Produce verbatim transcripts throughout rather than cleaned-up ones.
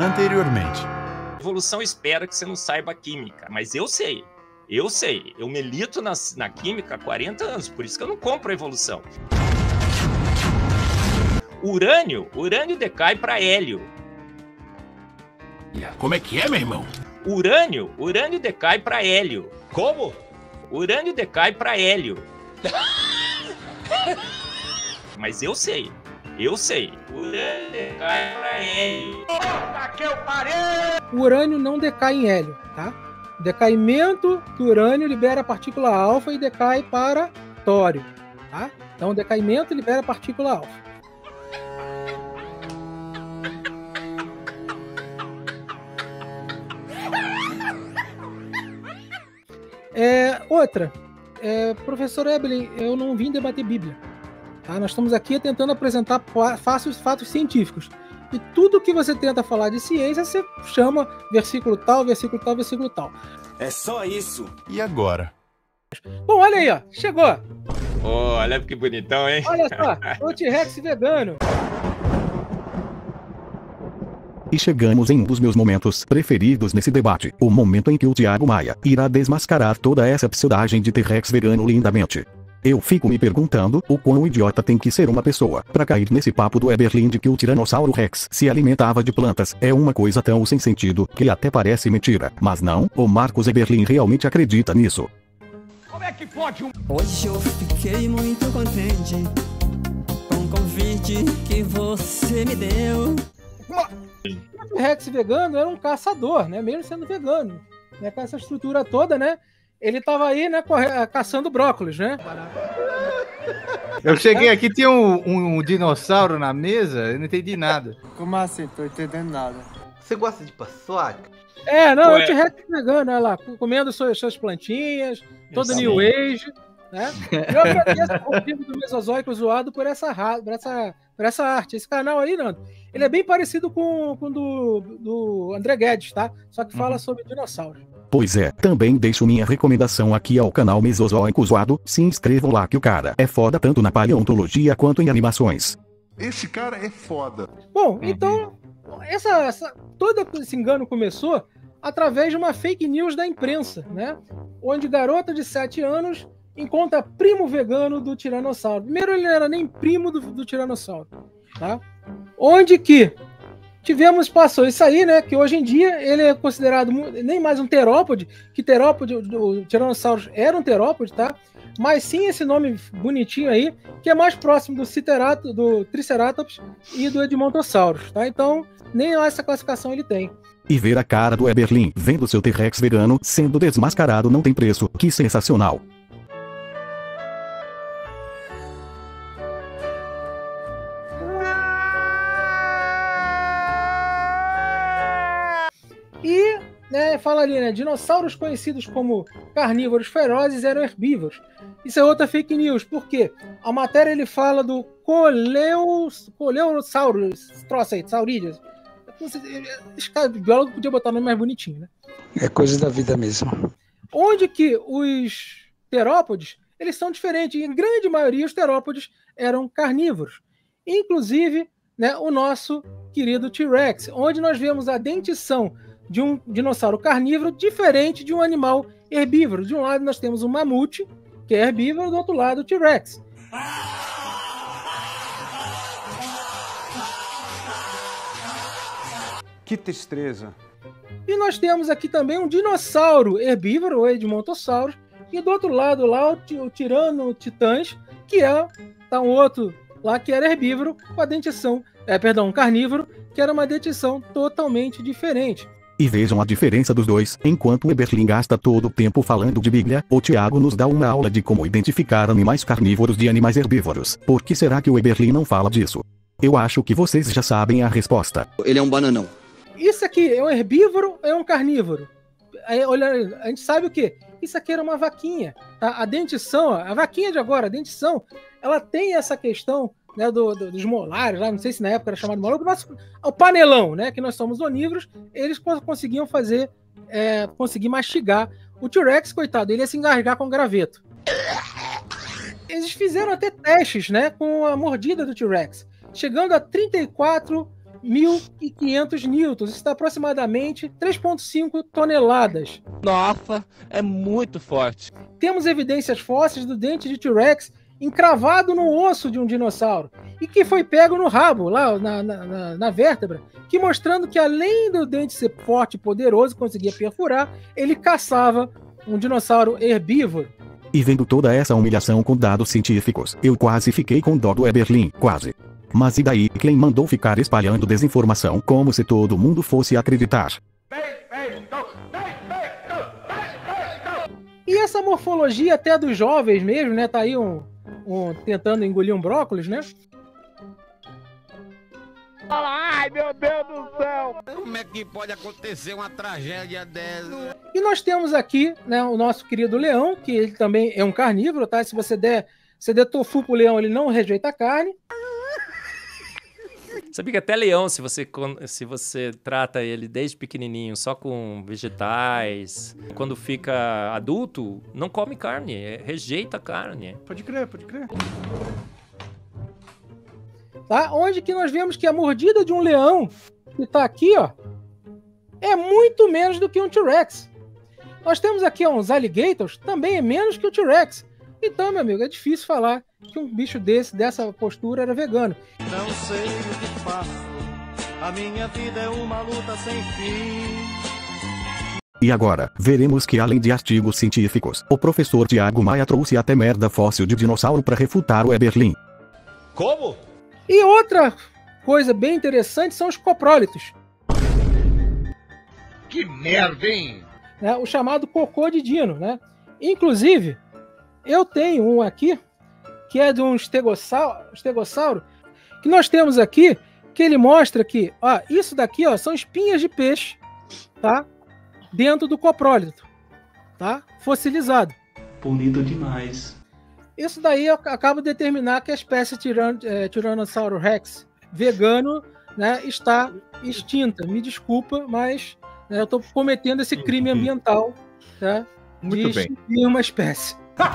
Anteriormente. A evolução espera que você não saiba química, mas eu sei. Eu sei. Eu milito na, na química há quarenta anos, por isso que eu não compro a evolução. Urânio, urânio decai para hélio. Como é que é, meu irmão? Urânio, urânio decai para hélio. Como? Urânio decai para hélio. Mas eu sei. Eu sei. Urânio decai para hélio. O urânio não decai em hélio, tá? O decaimento do urânio libera a partícula alfa e decai para tório, tá? Então o decaimento libera a partícula alfa. É, outra, é, professor Evelyn, eu não vim debater Bíblia. Tá? Nós estamos aqui tentando apresentar fatos, fatos científicos. E tudo que você tenta falar de ciência, você chama versículo tal, versículo tal, versículo tal. É só isso. E agora? Bom, olha aí, ó, chegou. Oh, olha que bonitão, hein? Olha só, o T-Rex vegano. E chegamos em um dos meus momentos preferidos nesse debate, o momento em que o Thiago Maia irá desmascarar toda essa pseudagem de T-Rex vegano lindamente. Eu fico me perguntando o quão idiota tem que ser uma pessoa para cair nesse papo do Eberlin de que o Tiranossauro Rex se alimentava de plantas. É uma coisa tão sem sentido que até parece mentira. Mas não, o Marcos Eberlin realmente acredita nisso. Como é que pode um... Hoje eu fiquei muito contente com o convite que você me deu. O T-Rex vegano era um caçador, né? Mesmo sendo vegano, né? Com essa estrutura toda, né? Ele tava aí, né, corre... caçando brócolis, né? Eu cheguei aqui, tinha um, um, um dinossauro na mesa, eu não entendi nada. Como assim? Tô entendendo nada. Você gosta de paçoca? É, não, Ué. o T-Rex vegano, olha lá, comendo suas, suas plantinhas, todo New Age, né? Eu agradeço o motivo do Mesozoico zoado por essa, por, essa, por essa arte. Esse canal aí, Nando, ele é bem parecido com o do, do André Guedes, tá? Só que fala uhum. sobre dinossauros. Pois é, também deixo minha recomendação aqui ao canal Mesozoico Zoado, se inscrevam lá que o cara é foda tanto na paleontologia quanto em animações. Esse cara é foda. Bom, então, essa, essa, todo esse engano começou através de uma fake news da imprensa, né? Onde garota de sete anos encontra primo vegano do Tiranossauro. Primeiro, ele não era nem primo do, do Tiranossauro, tá? Onde que tivemos, passou isso aí, né? Que hoje em dia ele é considerado nem mais um terópode, que terópode, o Tiranossauro era um terópode, tá? Mas sim esse nome bonitinho aí, que é mais próximo do, Citerato, do Triceratops e do Edmontosaurus, tá? Então, nem essa classificação ele tem. E ver a cara do Eberlin vendo seu T-Rex vegano sendo desmascarado não tem preço. Que sensacional! E, né, fala ali, né, dinossauros conhecidos como carnívoros ferozes eram herbívoros. Isso é outra fake news, porque a matéria ele fala do Coleus, Coleosaurus, troço aí, saurídeos. O biólogo podia botar o nome mais bonitinho, né? É coisa da vida mesmo. Onde que os terópodes, eles são diferentes. Em grande maioria, os terópodes eram carnívoros. Inclusive, né, o nosso querido T-Rex, onde nós vemos a dentição de um dinossauro carnívoro diferente de um animal herbívoro. De um lado nós temos o mamute, que é herbívoro, do outro lado o T-Rex. Que tristeza. E nós temos aqui também um dinossauro herbívoro, o Edmontosaurus, e do outro lado lá o, o Tirano Titãs, que é tá um outro lá que era herbívoro, com a dentição, é, perdão, um carnívoro, que era uma dentição totalmente diferente. E vejam a diferença dos dois. Enquanto o Eberlin gasta todo o tempo falando de Bíblia, o Thiago nos dá uma aula de como identificar animais carnívoros de animais herbívoros. Por que será que o Eberlin não fala disso? Eu acho que vocês já sabem a resposta. Ele é um bananão. Isso aqui é um herbívoro ou é um carnívoro? Aí, olha, a gente sabe o quê? Isso aqui era uma vaquinha. Tá? A dentição, a vaquinha de agora, a dentição, ela tem essa questão, né, do, do, dos molares, lá, não sei se na época era chamado molar, mas o panelão, né, que nós somos onívoros, eles conseguiam fazer, é, conseguir mastigar. O T-Rex, coitado, ele ia se engasgar com graveto. Eles fizeram até testes, né, com a mordida do T-Rex, chegando a trinta e quatro mil e quinhentos newtons. Isso dá aproximadamente três vírgula cinco toneladas. Nossa, é muito forte. Temos evidências fósseis do dente de T-Rex encravado no osso de um dinossauro e que foi pego no rabo, lá na, na, na, na vértebra, que mostrando que além do dente ser forte e poderoso, conseguia perfurar, ele caçava um dinossauro herbívoro. E vendo toda essa humilhação com dados científicos, eu quase fiquei com dó do Eberlin, quase. Mas e daí quem mandou ficar espalhando desinformação como se todo mundo fosse acreditar? E essa morfologia até dos jovens mesmo, né? Tá aí um, um tentando engolir um brócolis, né? Ai, meu Deus do céu! Como é que pode acontecer uma tragédia dessa? E nós temos aqui, né, o nosso querido leão, que ele também é um carnívoro, tá? Se você der, se der tofu pro leão, ele não rejeita a carne. Sabia que até leão, se você, se você trata ele desde pequenininho só com vegetais, quando fica adulto, não come carne, rejeita a carne. Pode crer, pode crer. Tá? Onde que nós vemos que a mordida de um leão, que tá aqui, ó, é muito menos do que um T-Rex. Nós temos aqui ó, uns alligators, também é menos que o T-Rex. Então, meu amigo, é difícil falar que um bicho desse, dessa postura, era vegano. Não sei o que faço, a minha vida é uma luta sem fim. E agora, veremos que além de artigos científicos, o professor Tiago Maia trouxe até merda fóssil de dinossauro para refutar o Eberlin. Como? E outra coisa bem interessante são os coprólitos. Que merda, hein? É, o chamado cocô de dino, né? Inclusive, eu tenho um aqui, que é de um estegossauro, estegossauro, que nós temos aqui, que ele mostra que, ó, isso daqui, ó, são espinhas de peixe, tá? Dentro do coprólito, tá? Fossilizado. Bonito demais. Isso daí eu acabo de determinar que a espécie Tiran é, Tiranossauro Rex vegano, né, está extinta. Me desculpa, mas né, eu estou cometendo esse crime ambiental, tá, Muito de bem. extinguir uma espécie.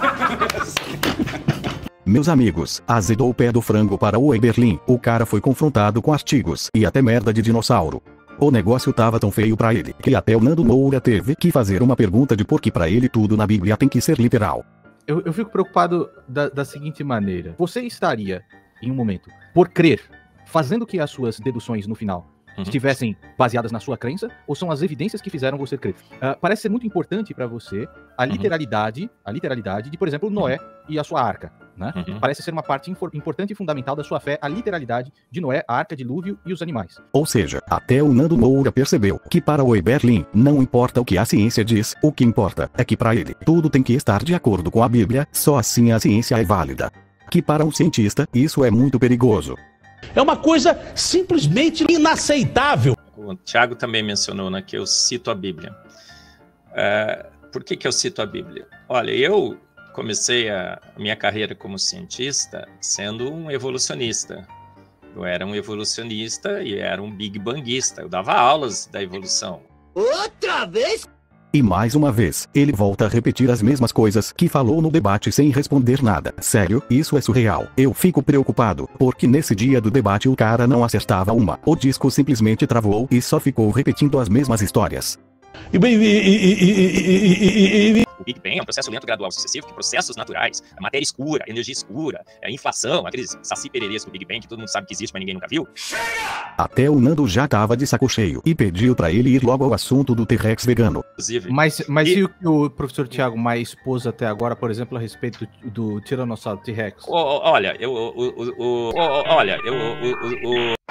Meus amigos, azedou o pé do frango para o Eberlin. O cara foi confrontado com artigos e até merda de dinossauro. O negócio tava tão feio pra ele que até o Nando Moura teve que fazer uma pergunta de por que pra ele tudo na Bíblia tem que ser literal. Eu, eu fico preocupado da, da seguinte maneira. Você estaria, em um momento, por crer, fazendo que as suas deduções no final uhum. estivessem baseadas na sua crença, ou são as evidências que fizeram você crer? Uh, parece ser muito importante para você a literalidade, uhum. a literalidade de, por exemplo, Noé e a sua arca. Né? Uhum. Parece ser uma parte importante e fundamental da sua fé, a literalidade de Noé, a arca, dilúvio e os animais. Ou seja, até o Nando Moura percebeu que para o Eberlin não importa o que a ciência diz, o que importa é que para ele tudo tem que estar de acordo com a Bíblia, só assim a ciência é válida. Que para um cientista isso é muito perigoso. É uma coisa simplesmente inaceitável. O Thiago também mencionou, né, que eu cito a Bíblia. Uh, por que que eu cito a Bíblia? Olha, eu comecei a minha carreira como cientista sendo um evolucionista. Eu era um evolucionista e era um big banguista. Eu dava aulas da evolução. Outra vez? E mais uma vez, ele volta a repetir as mesmas coisas que falou no debate sem responder nada. Sério, isso é surreal. Eu fico preocupado, porque nesse dia do debate o cara não acertava uma. O disco simplesmente travou e só ficou repetindo as mesmas histórias. E, e, e, e, e, o Big Bang é um processo lento, gradual, sucessivo, que processos naturais, a matéria escura, a energia escura, a inflação, aqueles saci pererês do Big Bang que todo mundo sabe que existe, mas ninguém nunca viu. Até o Nando já tava de saco cheio e pediu pra ele ir logo ao assunto do T-Rex vegano. Inclusive, mas mas e... e o que o professor Tiago Maia expôs até agora, por exemplo, a respeito do, do Tiranossauro T-Rex? Oh, oh, olha, eu... Oh, oh, oh, oh, olha, eu... Oh, oh, oh.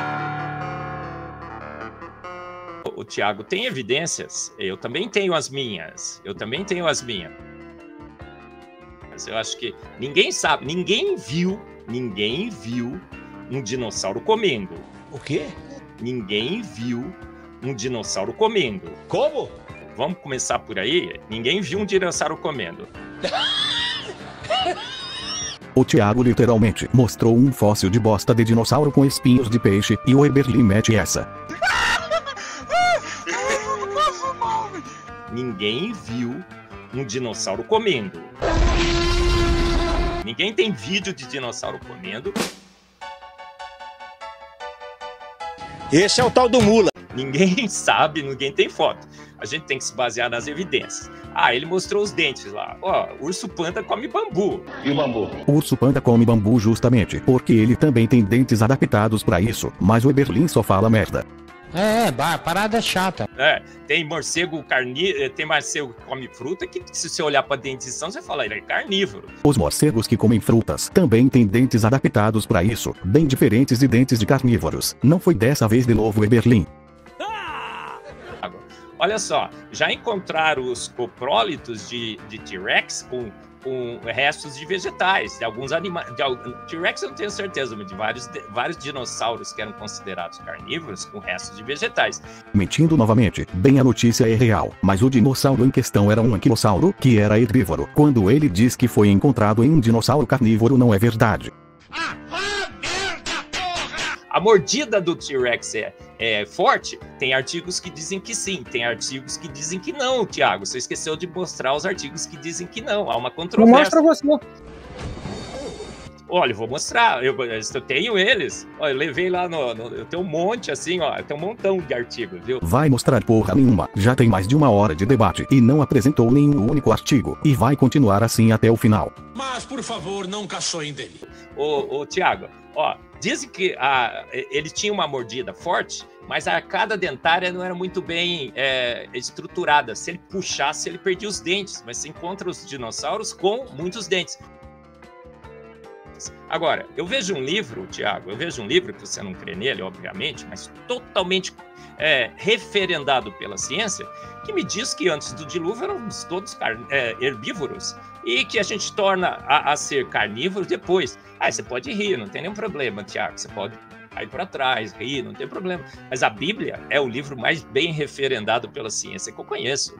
O Thiago tem evidências, eu também tenho as minhas, eu também tenho as minhas. Mas eu acho que ninguém sabe, ninguém viu, ninguém viu um dinossauro comendo. O quê? Ninguém viu um dinossauro comendo. Como? Vamos começar por aí? Ninguém viu um dinossauro comendo. O Thiago literalmente mostrou um fóssil de bosta de dinossauro com espinhos de peixe e o Eberlin mete essa. Ninguém viu um dinossauro comendo. Ninguém tem vídeo de dinossauro comendo. Esse é o tal do mula. Ninguém sabe, ninguém tem foto. A gente tem que se basear nas evidências. Ah, ele mostrou os dentes lá. Ó, urso panda come bambu. E o bambu? O urso panda come bambu justamente porque ele também tem dentes adaptados para isso, mas o Eberlin só fala merda. É, é, parada chata. É, tem morcego carní... tem morcego que come fruta que, se você olhar pra dentição, você fala, ele é carnívoro. Os morcegos que comem frutas também têm dentes adaptados para isso, bem diferentes de dentes de carnívoros. Não foi dessa vez de novo Eberlin. Olha só, já encontraram os coprólitos de, de T-Rex com, com restos de vegetais, de alguns animais. T-Rex eu não tenho certeza, mas de vários, de vários dinossauros que eram considerados carnívoros com restos de vegetais. Mentindo novamente, bem a notícia é real, mas o dinossauro em questão era um anquilossauro que era herbívoro. Quando ele diz que foi encontrado em um dinossauro carnívoro, não é verdade. A mordida do T-Rex é, é forte? Tem artigos que dizem que sim, tem artigos que dizem que não, Thiago. Você esqueceu de mostrar os artigos que dizem que não. Há uma controvérsia. Eu mostro você. Olha, eu vou mostrar. Eu, eu tenho eles. Ó, eu levei lá no, no... Eu tenho um monte assim, ó. Eu tenho um montão de artigos, viu? Vai mostrar porra nenhuma. Já tem mais de uma hora de debate e não apresentou nenhum único artigo. E vai continuar assim até o final. Mas, por favor, não caçoem dele. Ô, ô Thiago, ó. Dizem que a, ele tinha uma mordida forte, mas a arcada dentária não era muito bem é, estruturada. Se ele puxasse, ele perdia os dentes. Mas você encontra os dinossauros com muitos dentes. Agora, eu vejo um livro, Thiago, eu vejo um livro, que você não crê nele, obviamente, mas totalmente é, referendado pela ciência, que me diz que antes do dilúvio éramos todos é, herbívoros e que a gente torna a, a ser carnívoro depois. Ah, você pode rir, não tem nenhum problema, Thiago, você pode cair para trás, rir, não tem problema. Mas a Bíblia é o livro mais bem referendado pela ciência que eu conheço.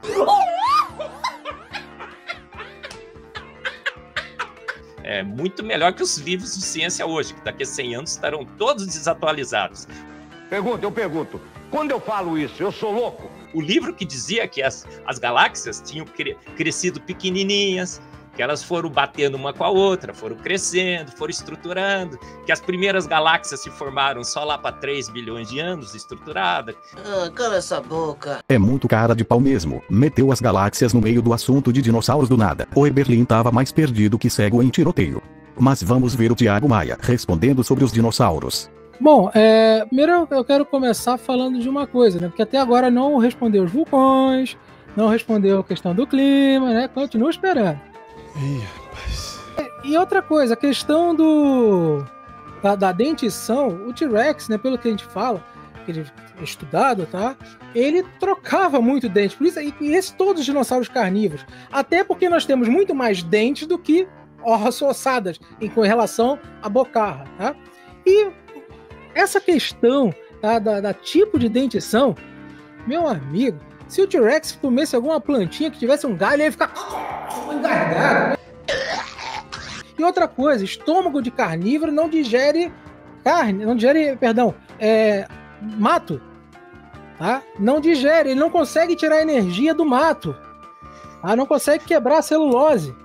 É muito melhor que os livros de ciência hoje, que daqui a cem anos estarão todos desatualizados. Pergunta, eu pergunto. Quando eu falo isso, eu sou louco? O livro que dizia que as, as galáxias tinham cre crescido pequenininhas, que elas foram batendo uma com a outra, foram crescendo, foram estruturando, que as primeiras galáxias se formaram só lá para três bilhões de anos, estruturada. Ah, cala essa boca. É muito cara de pau mesmo. Meteu as galáxias no meio do assunto de dinossauros do nada. O Eberlin tava mais perdido que cego em tiroteio. Mas vamos ver o Thiago Maia respondendo sobre os dinossauros. Bom, é, primeiro eu quero começar falando de uma coisa, né? Porque até agora não respondeu os vulcões, não respondeu a questão do clima, né? Continua esperando. Ih, rapaz. E outra coisa, a questão do da, da dentição, o T-Rex, né, pelo que a gente fala, que ele é estudado, tá? Ele trocava muito dente, por isso e esses todos os dinossauros carnívoros, até porque nós temos muito mais dentes do que ossos ossadas em com relação à bocarra, tá? E essa questão tá, da, da tipo de dentição, meu amigo, se o T-Rex comesse alguma plantinha que tivesse um galho, ele ia ficar engasgado. E outra coisa, estômago de carnívoro não digere carne, não digere, perdão, é, mato, tá? Não digere, ele não consegue tirar a energia do mato, tá? Não consegue quebrar a celulose.